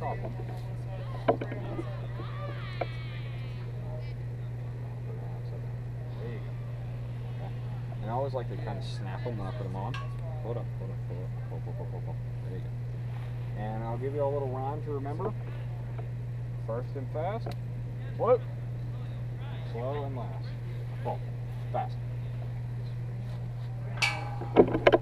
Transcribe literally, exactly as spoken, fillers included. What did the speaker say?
problem. There you go. Okay. And I always like to kind of snap them when I put them on. Hold up, hold up, hold up, hold up, hold up, hold up. There you go. And I'll give you a little rhyme to remember. First and fast. Whoop. Slow and last. Boom. Fast.